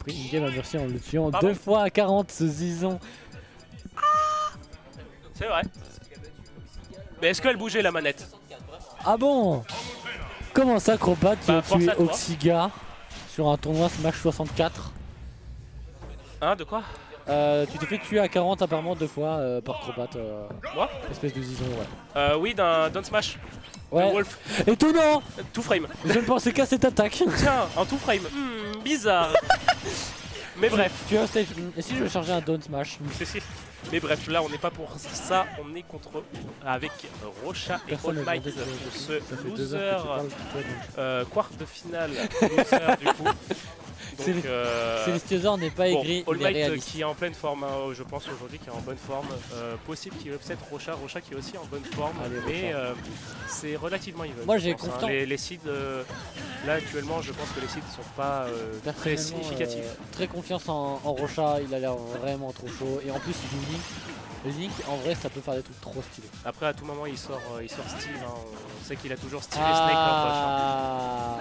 pris une game à Murcie en le tuant 2 fois à 40 ce Zizon. C'est vrai. Mais est-ce qu'elle bougeait la manette? Ah bon? Comment ça, Acrobat, tu as force tué à toi. Oxiga sur un tournoi Smash 64? Hein, de quoi? Tu t'es fait tuer à 40 apparemment 2 fois par Acrobat. Moi? Espèce de Zizon, ouais. Oui, d'un Down Smash. Ouais. Wolf. Étonnant! Tout frame. Je ne pensais qu'à cette attaque. Tiens, en tout frame. Bizarre. Mais bref. Tu as un stage. Et si je veux charger un Down Smash? Mais bref, là on n'est pas pour ça, on est contre avec Rocha et All Might pour ce loser quart de finale loser du coup. Célestiosor n'est pas aigri, All il est Might réaliste. qui est en pleine forme, hein, je pense aujourd'hui qui est en bonne forme. Possible qu'il upset Rocha, Rocha qui est aussi en bonne forme. Allez, mais c'est relativement even. Moi j'ai hein. confiance. Les seeds, là actuellement je pense que les seeds ne sont pas très significatifs. Très confiance en Rocha, il a l'air vraiment trop chaud. Et en plus il joue Link. Le Link en vrai ça peut faire des trucs trop stylés. Après à tout moment il sort Steve, hein. On sait qu'il a toujours Steve et Snake dans le Ah,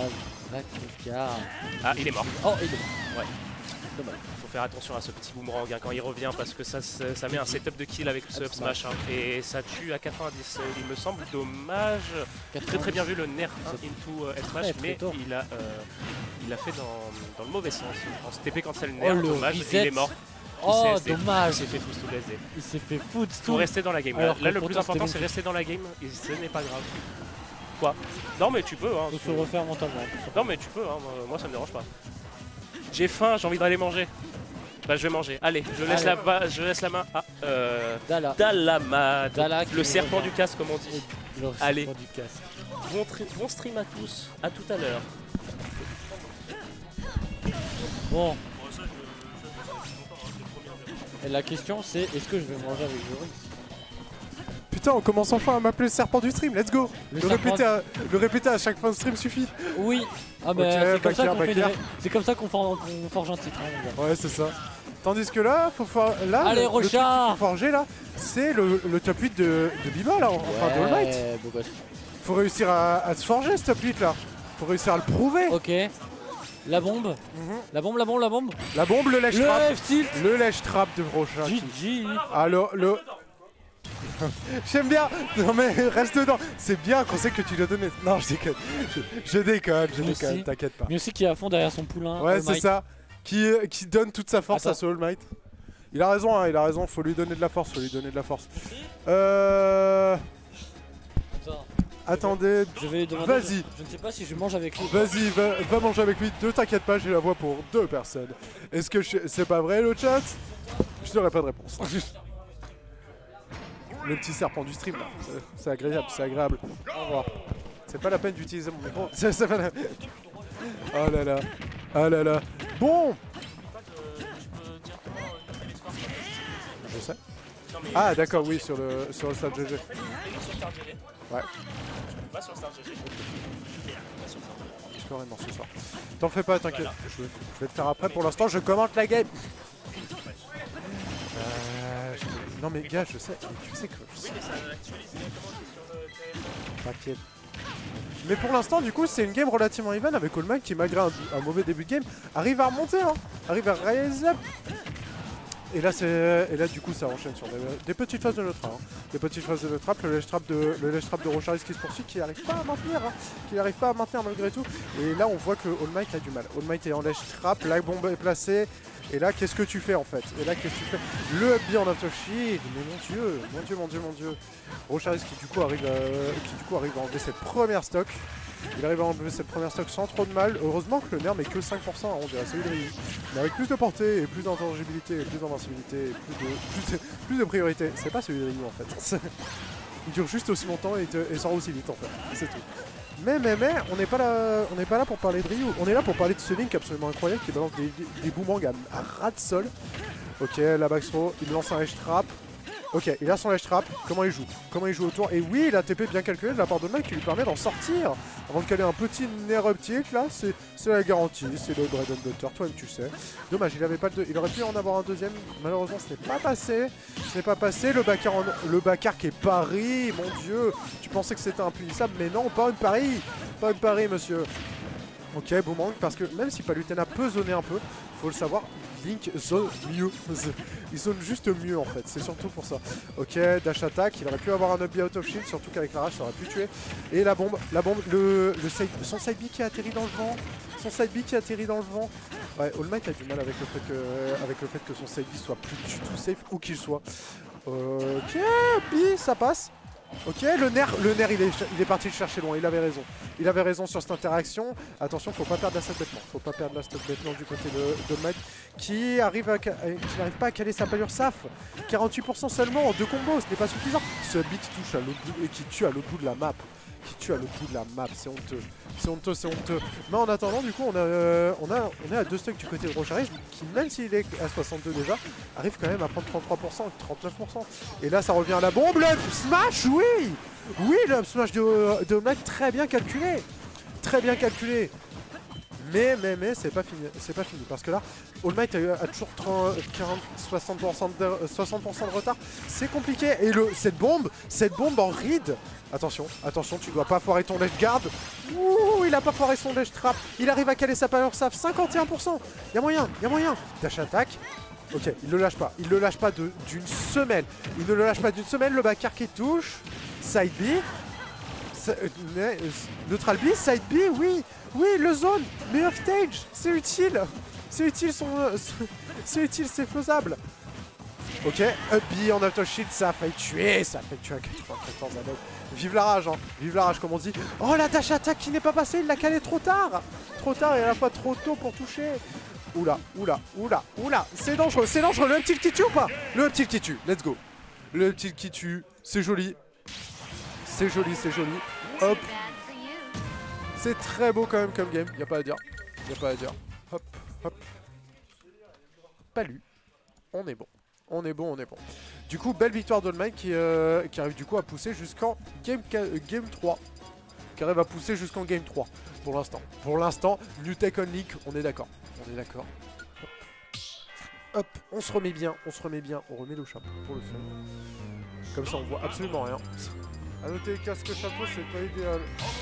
il est mort. Oh il est mort. Ouais. Dommage. Faut faire attention à ce petit boomerang hein, quand il revient parce que ça met un setup de kill avec ce up smash hein, et ça tue à 90. Il me semble dommage. Très bien vu le Nair 1 into up smash, mais il a fait dans le mauvais sens. En TP cancel Nair, dommage, il est mort. Oh dommage. Il s'est fait foutre sous les. Il s'est fait foutre. Faut rester dans la game. Là le plus important c'est rester dans la game et ce n'est pas grave. Quoi? Non mais tu peux hein. Faut se refaire mentalement. Non mais tu peux hein, moi ça me dérange pas. J'ai faim, j'ai envie d'aller manger. Bah je vais manger. Allez, je laisse la main à Dalama, le serpent du casque comme on dit. Allez, bon stream à tous, à tout à l'heure. Bon. Et la question c'est est-ce que je vais manger avec Joris? Putain, on commence enfin à m'appeler le serpent du stream, let's go. Le répéter à chaque fin de stream suffit. Oui. Ah bah okay, c'est comme ça qu'on forge un titre. Hein, ouais, c'est ça. Tandis que là, allez, Rocha, le forger là, c'est le top 8 de Biba là, enfin de All Might. Faut réussir à se forger ce top 8 là. Faut réussir à le prouver. Ok. La bombe. La bombe. La bombe, le lèche trap. Le lèche trap de Rocha. GG. Alors, j'aime bien. Non mais reste dedans. C'est bien qu'on sait que tu l'as donné. Non, je déconne, t'inquiète pas. Mais aussi qui est à fond derrière son poulain. Ouais, c'est ça. Qui donne toute sa force à ce All Might. Il a raison, hein, faut lui donner de la force, Attendez, vas-y. Je ne sais pas si je mange avec lui. Vas-y, va manger avec lui, ne t'inquiète pas, j'ai la voix pour 2 personnes. Est-ce que c'est pas vrai le chat? Je n'aurai pas de réponse. Le petit serpent du stream là, c'est agréable, Au revoir. C'est pas la peine d'utiliser mon micro. Oh là là. Bon. Je sais. Ah d'accord, oui, sur le stade GG. Ouais. Score est mort ce soir. T'en fais pas, t'inquiète. Je vais le faire après. Pour l'instant, je commente la game. Non mais gars, je sais. Tu sais que je sais. T'inquiète. Mais pour l'instant, du coup, c'est une game relativement even avec All Might qui, malgré un mauvais début de game, arrive à remonter, hein. Arrive à rise up. Et là, du coup, ça enchaîne sur des petites phases de notre trap. Hein. Des petites phases de notre trap. Le ledge trap de Rocharis qui se poursuit, qui n'arrive pas à maintenir, malgré tout. Et là, on voit que All Might a du mal. All Might est en ledge trap, la bombe est placée. Et là, qu'est-ce que tu fais en fait? Le up B en aftershield. Mais mon dieu. Rocharis qui du coup arrive à enlever cette première stock. Il arrive à enlever cette première stock sans trop de mal. Heureusement que le nerf n'est que 5%, hein, on dirait celui de Ryu. Mais avec plus de portée et plus d'intangibilité et plus d'invincibilité et plus de priorité. C'est pas celui de Ryu en fait. Il dure juste aussi longtemps et sort aussi vite en fait. C'est tout. Mais on n'est pas là pour parler de Ryu. On est là pour parler de ce Link absolument incroyable qui balance des boomerangs à ras de sol. Ok, la back throw, il lance un edge trap. Ok, il a son ledge trap, comment il joue autour. Et oui, il a TP bien calculé de la part de Mike qui lui permet d'en sortir. Avant de caler un petit nerf optique, là, c'est la garantie, c'est le bread and butter, toi-même tu sais. Dommage, il aurait pu en avoir un deuxième, malheureusement ce n'est pas passé. Le backer qui est pari, mon dieu. Tu pensais que c'était impunissable, mais non, pas une pari, monsieur. Ok, boomerang, parce que même si Palutena peut zoner un peu, faut le savoir, Link zone mieux. Il zone juste mieux en fait, c'est surtout pour ça. Ok, dash attack, il aurait pu avoir un up B out of shield, surtout qu'avec la rage ça aurait pu tuer. Et la bombe, son side B qui atterrit dans le vent. Son side B qui atterrit dans le vent. Ouais, All Might a du mal avec le fait que son side B soit plus du tout safe, où qu'il soit. Ok, B, ça passe. Ok, le nerf il est parti le chercher loin, il avait raison. Il avait raison sur cette interaction. Attention, faut pas perdre la stop bêtement. Faut pas perdre la stop bêtement du côté de Mike qui n'arrive pas à caler sa palure SAF. 48% seulement en 2 combos, ce n'est pas suffisant. Ce beat qui touche à l'autre bout et qui tue à l'autre bout de la map. C'est honteux. C'est honteux, c'est honteux. Mais en attendant, du coup, on est à 2 stocks du côté de Rocharis qui, même s'il est à 62 déjà, arrive quand même à prendre 33%, 39%. Et là, ça revient à la bombe. Le up smash, oui. Oui, le up smash de Mike, très bien calculé. Très bien calculé. Mais c'est pas fini, parce que là, All Might a toujours 60% de retard, c'est compliqué. Et cette bombe en read, attention, tu dois pas foirer ton ledge guard. Ouh, il a pas foiré son ledge trap, il arrive à caler sa power save, 51%, y'a moyen. Dash attack, ok, il le lâche pas d'une semelle, le back air qui touche, side B, neutral B, side B, oui, le zone, mais off stage, c'est utile, c'est faisable. Ok, up B en auto shield, ça a failli tuer à 94 à l'autre. Vive la rage, comme on dit. Oh, la dash attack qui n'est pas passée, il l'a calé trop tard et à la fois trop tôt pour toucher. Oula, c'est dangereux, le up tilt qui tue ou pas? Le up tilt qui tue, let's go. Le up tilt qui tue, c'est joli. Hop. C'est très beau quand même comme game, y a pas à dire. Hop. Palu. On est bon. Du coup, belle victoire d'All Might qui arrive du coup à pousser jusqu'en game 3. Qui arrive à pousser jusqu'en game 3 pour l'instant. New Tech on League, on est d'accord. Hop, on se remet bien, on remet le chapeau pour le fun. Comme ça on voit absolument rien. A noter casque chapeau, c'est pas idéal.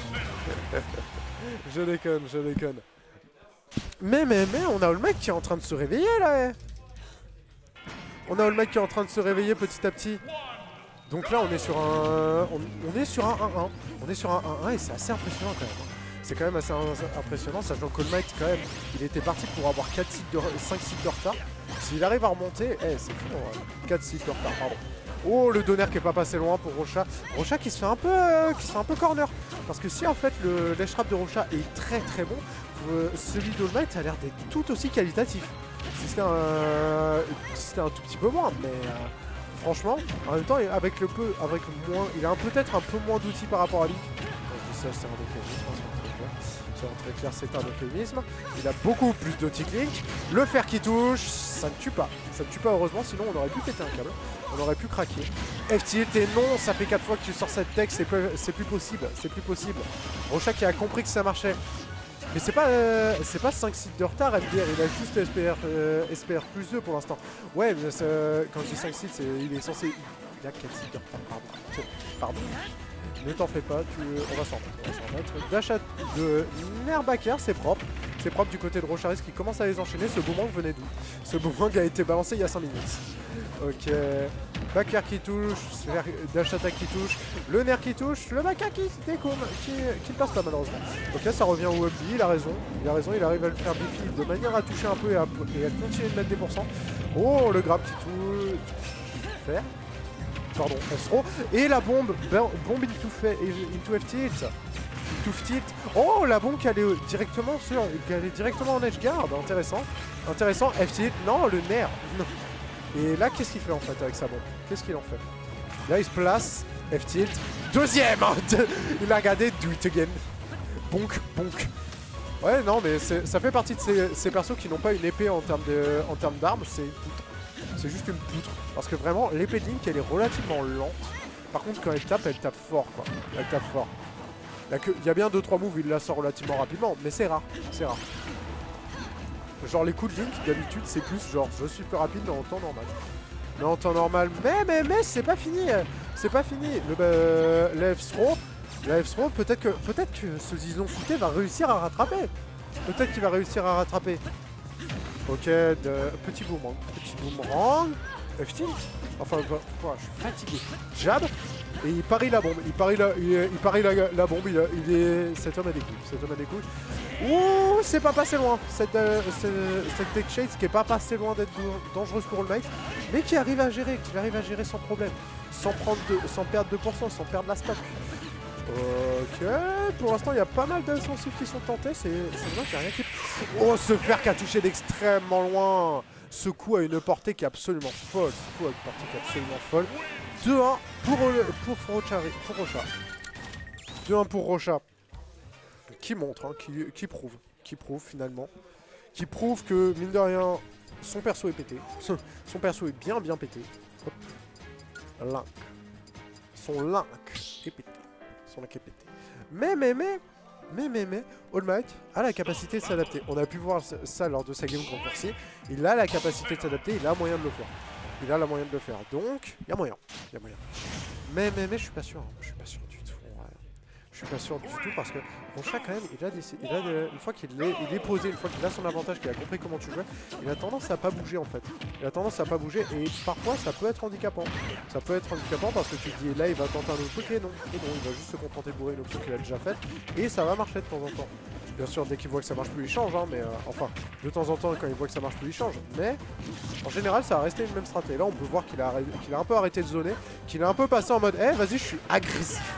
Je déconne. Mais on a All Might qui est en train de se réveiller là. On a All Might qui est en train de se réveiller petit à petit. Donc là on est sur un 1-1. On est sur un 1-1 et c'est assez impressionnant quand même. C'est quand même assez impressionnant, sachant qu'All Might quand même, il était parti pour avoir 5 sites de retard. S'il arrive à remonter, c'est fou, 4 sites de retard, pardon. Oh, le donner qui est pas passé loin pour Rocha. Rocha qui se fait un peu corner. Parce que si en fait le dash trap de Rocha est très très bon, celui d'All Might a l'air d'être tout aussi qualitatif. Si c'était un tout petit peu moins, mais franchement, en même temps, il a peut-être un peu moins d'outils par rapport à Link. Ça, c'est un euphémisme, c'est un euphémisme. Il a beaucoup plus d'outils que Link. Le fer qui touche, ça ne tue pas. Heureusement, sinon on aurait pu péter un câble. On aurait pu craquer. F-tilt et non, ça fait 4 fois que tu sors cette tech, c'est plus possible. Rocha qui a compris que ça marchait. Mais c'est pas 5 sites de retard MDR, il a juste SPR plus 2 pour l'instant. Ouais, mais quand je dis 5 sites, il est censé... Il a 4 sites de retard, pardon. Ne t'en fais pas, on va s'en remettre. Dash de Nerbacker, c'est propre. C'est propre du côté de Rocharis qui commence à les enchaîner. Ce boomerang venait d'où? Ce boomerang a été balancé il y a 5 minutes. Ok. Back air qui touche, dash attack qui touche, le nerf qui touche, le back air qui ne passe pas malheureusement. Ok, ça revient au up B, il a raison, il arrive à le faire biffy de manière à toucher un peu et à continuer de mettre des pourcents. Oh, le grab qui touche, faire. Pardon, S-throw. Et la bombe into F-tilt. Oh, la bombe qui allait directement en edge guard. Intéressant. F-tilt. Non, le nerf. Non. Et là, qu'est-ce qu'il fait en fait avec sa bombe? Qu'est-ce qu'il en fait? Là, il se place. F-tilt. Deuxième. Il a regardé. Do it again. Bonk. Ouais, non, mais ça fait partie de ces persos qui n'ont pas une épée en termes d'armes. C'est juste une poutre. Parce que vraiment, l'épée de Link, elle est relativement lente. Par contre, quand elle tape fort, quoi. Il y a bien 2-3 moves, il la sort relativement rapidement, mais c'est rare. Genre, les coups de Link, d'habitude, c'est plus genre, je suis plus rapide, mais en temps normal. Mais c'est pas fini. Le F-throw, peut-être que ce Zizon fouté va réussir à rattraper. Ok, petit boomerang. F-tilt. Enfin, je suis fatigué. Jab. Et il parie la bombe. Il parie la bombe. Cet homme a des couilles. Ouh, c'est pas passé loin. Cette Tech Chase qui est pas passé loin d'être dangereuse pour All Might. Mais qui arrive à gérer. Sans problème. Sans perdre 2%, sans perdre la stock. Ok, pour l'instant il y a pas mal d'insensifs qui sont tentés, c'est dommage qu'il n'y a rien qui... Oh, ce fer qui a touché d'extrêmement loin. Ce coup a une portée qui est absolument folle. 2-1 pour Rocha. 2-1 pour Rocha. Qui montre, hein, qui prouve finalement. Qui prouve que, mine de rien, son perso est pété. Son perso est bien pété. Hop. Link. Son Link est pété. Mais, All Might a la capacité de s'adapter. On a pu voir ça lors de sa game contre Percy. Il a la capacité de s'adapter, il a moyen de le faire. Donc, il y a moyen. Mais je suis pas sûr. Je suis pas sûr du tout. Je suis pas sûr du tout parce que Rocha quand même, une fois qu'il est posé, une fois qu'il a son avantage, qu'il a compris comment tu jouais, il a tendance à pas bouger en fait. Et parfois ça peut être handicapant. Parce que tu te dis là il va tenter un autre truc et non, il va juste se contenter de bourrer une option qu'il a déjà faite et ça va marcher de temps en temps. Bien sûr dès qu'il voit que ça marche plus il change, hein, mais enfin de temps en temps quand il voit que ça marche plus il change. Mais en général ça va rester une même stratégie. Là on peut voir qu'il a un peu arrêté de zoner, qu'il a un peu passé en mode vas-y je suis agressif.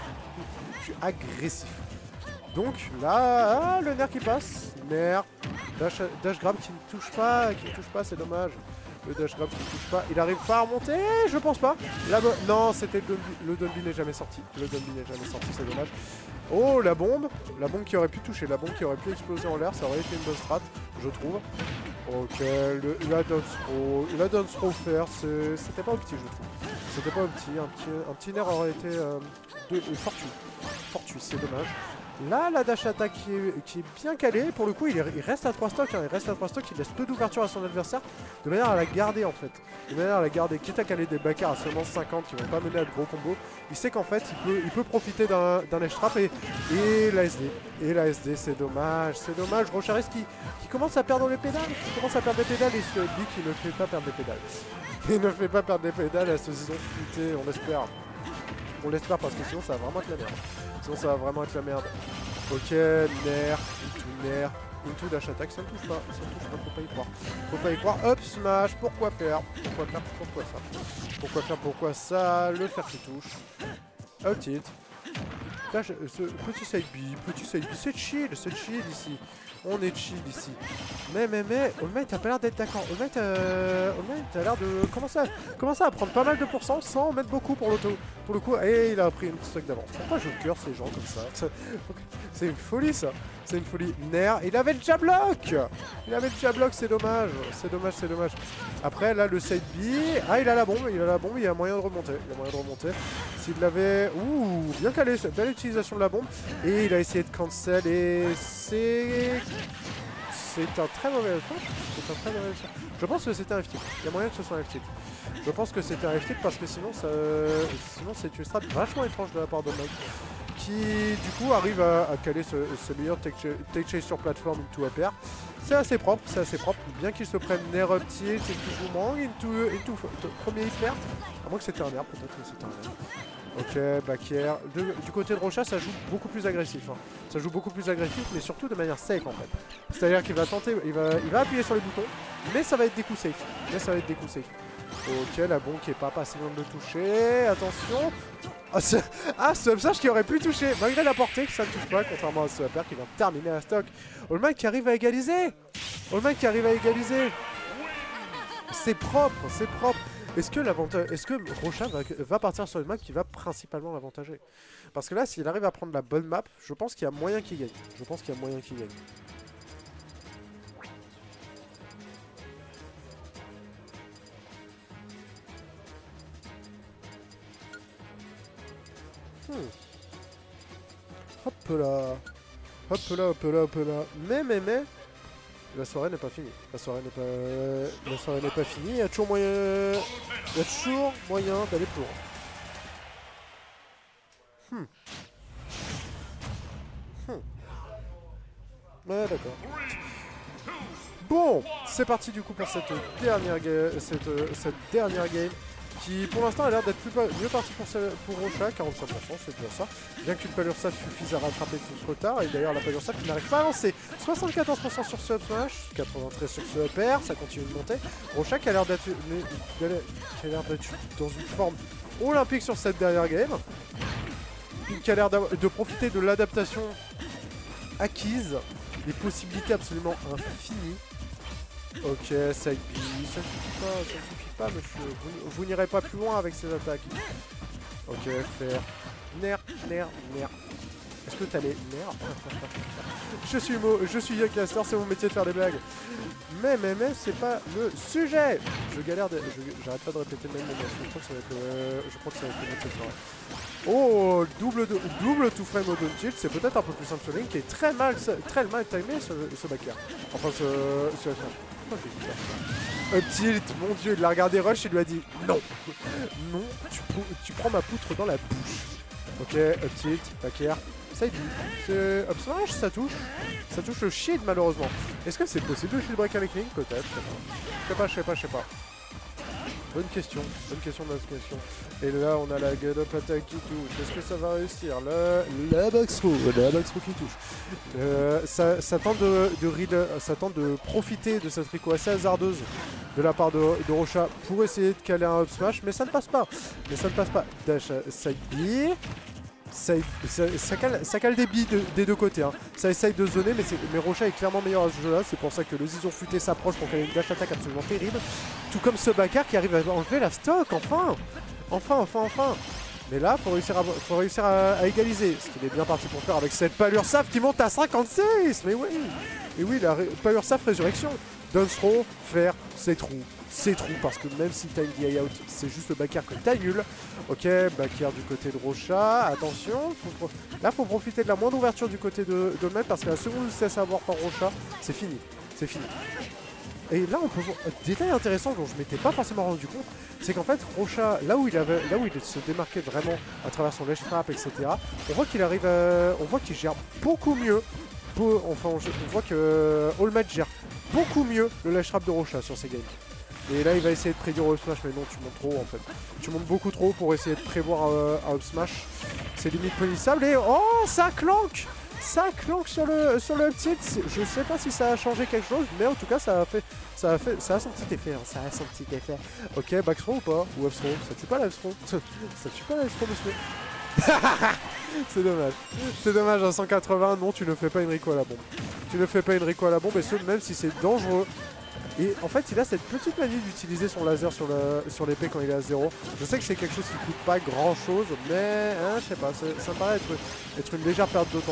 Donc là, le nerf qui passe. Nerf. Dash grab qui ne touche pas, c'est dommage. Le dash grab qui ne touche pas. Il arrive pas à remonter, je pense pas. Non, c'était le Dolby n'est jamais sorti. C'est dommage. Oh, la bombe qui aurait pu toucher, la bombe qui aurait pu exploser en l'air, ça aurait été une bonne strat, je trouve. Ok, la dance throw faire, c'était pas opti, je trouve. C'était pas opti, un petit nerf aurait été fortuit, c'est dommage. Là, la dash attack qui est bien calée, pour le coup, il reste à 3 stocks, il laisse peu d'ouverture à son adversaire, de manière à la garder en fait. Quitte à caler des backers à seulement 50 qui vont pas mener à de gros combos, il sait qu'en fait, il peut profiter d'un edge trap et la SD. Et la SD, c'est dommage. Rocharis qui commence à perdre les pédales, et ce Lee qui ne fait pas perdre des pédales. À ce zizon futé, on l'espère parce que sinon ça va vraiment être la merde. Ok, nerf, into dash attack, ça ne touche pas, faut pas y croire. Up smash, pourquoi faire pourquoi ça, le fer qui touche. Out tilt. Dash, ce petit side B, c'est chill ici. On est chill ici. Mais, All Might a pas l'air d'être d'accord. All Might a l'air de commencer à prendre pas mal de pourcents sans mettre beaucoup pour le coup. Et il a pris une stock d'avance. Pourquoi je curse ces gens comme ça? C'est une folie ça. Nerf. Il avait le jablock. C'est dommage. Après là le side B. Ah il a la bombe. Il y a moyen de remonter. S'il l'avait. Ouh, bien calé. Belle utilisation de la bombe. Et il a essayé de cancel et c'est un très mauvais choix. Je pense que c'était un F-tilt. Il y a moyen que ce soit un F-tilt. Je pense que c'était un F-tilt parce que sinon c'est une strat vachement étrange de la part de Mike. Qui du coup arrive à caler ce meilleur tech chase sur plateforme into APR. C'est assez propre. Bien qu'il se prenne nerf up tilt, into boomerang, into premier hyper. À moins que c'était un nerf, peut-être que c'était un nerf. Ok, back air. Du côté de Rocha, ça joue beaucoup plus agressif. Mais surtout de manière safe en fait. C'est-à-dire qu'il va tenter, il va appuyer sur les boutons, mais ça va être des coups safe. Ok, la bombe qui est pas passé loin de le toucher. Attention. Ce upsage qui aurait pu toucher, malgré la portée, ça ne touche pas, contrairement à ce upper qui vient de terminer la stock. All Might qui arrive à égaliser. C'est propre. Est-ce que Rocha va partir sur une map qui va principalement l'avantager? Parce que là, s'il arrive à prendre la bonne map, je pense qu'il y a moyen qu'il gagne. Hop là. Mais. La soirée n'est pas finie. Il y a toujours moyen d'aller plus loin. Ouais, d'accord. Bon, c'est parti du coup pour cette dernière game qui pour l'instant a l'air d'être mieux parti pour Rocha, 45%, c'est déjà ça. Bien qu'une Palursaf suffise à rattraper tout ce retard, et d'ailleurs la Palursaf qui n'arrive pas à avancer. 74% sur ce up smash, 93% sur ce up air, ça continue de monter. Rocha qui a l'air d'être dans une forme olympique sur cette dernière game, qui a l'air de profiter de l'adaptation acquise, des possibilités absolument infinies. Ok, side B, ça ne suffit pas monsieur, vous n'irez pas plus loin avec ces attaques. Ok, faire nerf. Est-ce que t'as les nerfs? Je suis Youngcaster, c'est mon métier de faire des blagues. Mais c'est pas le sujet. J'arrête pas de répéter le même moment. Je crois que ça va être le métier de soirée. Oh, double two frame au down tilt, c'est peut-être un peu plus simple sur Link qui est très mal timé ce back air. Enfin ce up tilt, mon dieu, il l'a regardé rush, il lui a dit non. Non, tu prends ma poutre dans la bouche. Ok, up tilt, back air. Side B. Up smash, ça touche le shield malheureusement. Est-ce que c'est possible de shield break avec Link? Peut-être, je sais pas. Bonne question. Et là, on a la get-up attack qui touche. Est-ce que ça va réussir? La box throw qui touche. Ça tente de profiter de cette Rico assez hasardeuse de la part de Rocha pour essayer de caler un up smash, mais ça ne passe pas. Dash side B. Ça cale des billes des deux côtés. Hein. Ça essaye de zoner, mais Rocha est clairement meilleur à ce jeu-là. C'est pour ça que le Zizon futé s'approche pour caler une dash attack absolument terrible. Tout comme ce backer qui arrive à enlever la stock, enfin. Mais là, faut réussir à égaliser. Ce qu'il est bien parti pour faire avec cette Palursaf qui monte à 56. Mais oui. Et oui, la Palursaf résurrection. Down throw, faire ses trous. Parce que même si t'as une DI out, c'est juste le back air que t'annules. Ok, back air du côté de Rocha, attention, là faut profiter de la moindre ouverture du côté de Dolmen parce que la seconde où c'est à savoir par Rocha, c'est fini. Et là on peut voir un détail intéressant dont je m'étais pas forcément rendu compte, c'est qu'en fait Rocha, là où il se démarquait vraiment à travers son ledge trap, etc., on voit qu'il gère beaucoup mieux. On voit que All Might gère beaucoup mieux le ledge trap de Rocha sur ces games. Et là il va essayer de prédire un up smash, mais non, tu montes trop en fait. Tu montes beaucoup trop pour essayer de prévoir un up smash. C'est limite punissable et oh, ça clanque sur le up tilt. Je sais pas si ça a changé quelque chose, mais en tout cas ça a son petit effet. Hein. Ok, back throw ou pas? Ou up throw? Ça tue pas la up throw? Ça tue pas la up throw, monsieur? C'est dommage à 180, non, tu ne fais pas une Rico à la bombe. Et ce, même si c'est dangereux. Et en fait, il a cette petite manie d'utiliser son laser sur l'épée quand il est à 0. Je sais que c'est quelque chose qui coûte pas grand chose, mais hein, je sais pas, ça me paraît être une légère perte de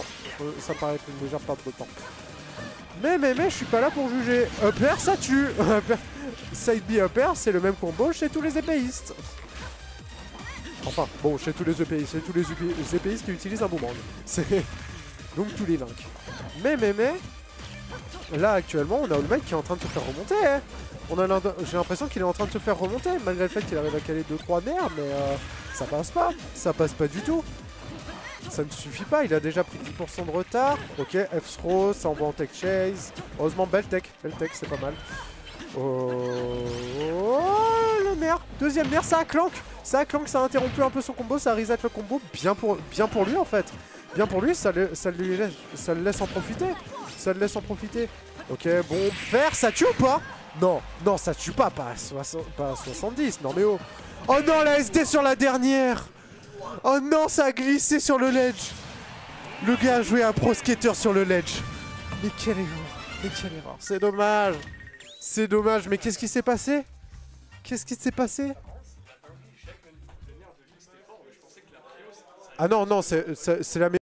temps. Mais je suis pas là pour juger. Up air, ça tue. Side B up air, c'est le même combo chez tous les épéistes. Enfin, bon, chez tous les épéistes qui utilisent un boomerang. C'est donc tous les links. Mais là actuellement on a All Might qui est en train de se faire remonter. Hein. J'ai l'impression qu'il est en train de se faire remonter malgré le fait qu'il arrive à caler 2-3 nerfs, mais ça passe pas du tout. Ça ne suffit pas, il a déjà pris 10% de retard. Ok, F-throw, ça envoie en tech chase. Heureusement belle tech c'est pas mal. Oh, le nerf, deuxième nerf, ça a clank, ça a interrompu un peu son combo, ça a reset le combo, bien pour lui en fait. Bien pour lui, ça le laisse en profiter. Ok, bon, faire, ça tue ou pas? Non, ça tue pas à 70, non mais oh. Oh non, la SD sur la dernière. Oh non, ça a glissé sur le ledge. Le gars a joué un pro skater sur le ledge. Mais quelle erreur. C'est dommage, mais qu'est-ce qui s'est passé? Ah non, c'est la meilleure.